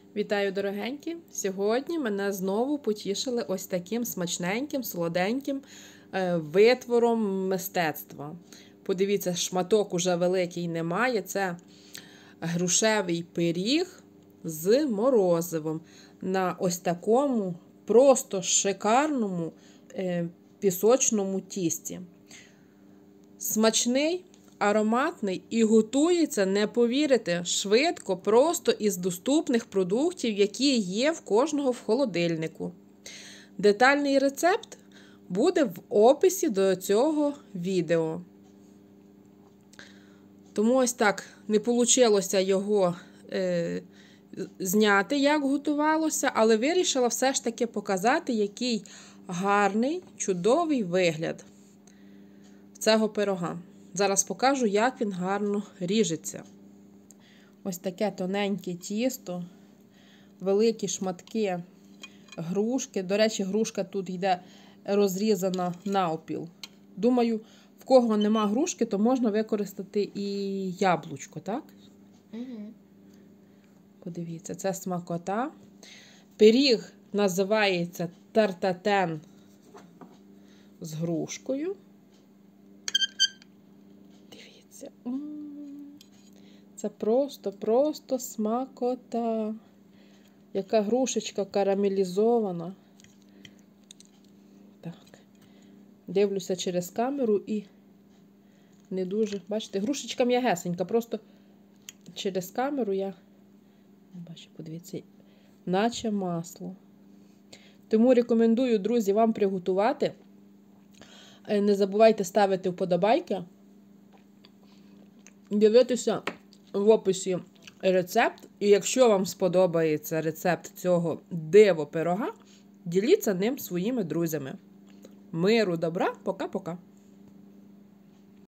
Вітаю, дорогенькі! Сьогодні мене знову потішили ось таким смачненьким, солоденьким витвором мистецтва. Подивіться, шматок уже великий немає. Це грушевий пиріг з морозивом на ось такому просто шикарному пісочному тісті. Смачний, ароматний і готується, не повірите, швидко, просто із доступних продуктів, які є в кожного в холодильнику. Детальний рецепт буде в описі до цього відео. Тому ось так не вийшло його зняти, як готувалося, але вирішила все ж таки показати, який гарний, чудовий вигляд цього пирога. Зараз покажу, як він гарно ріжеться. Ось таке тоненьке тісто, великі шматки грушки. До речі, грушка тут йде розрізана навпіл. Думаю, в кого нема грушки, то можна використати і яблучко, так? Угу. Подивіться, це смакота. Пиріг називається тартатен з грушкою. Це просто смакота. Яка грушечка карамелізована. Так. Дивлюся через камеру і не дуже. Бачите, грушечка м'ягесенька. Просто через камеру я бачу, подивіться, наче масло. Тому рекомендую, друзі, вам приготувати. Не забувайте ставити вподобайки. Дивитися в описі рецепт. І якщо вам сподобається рецепт цього диво-пирога, діліться ним своїми друзями. Миру, добра, пока-пока.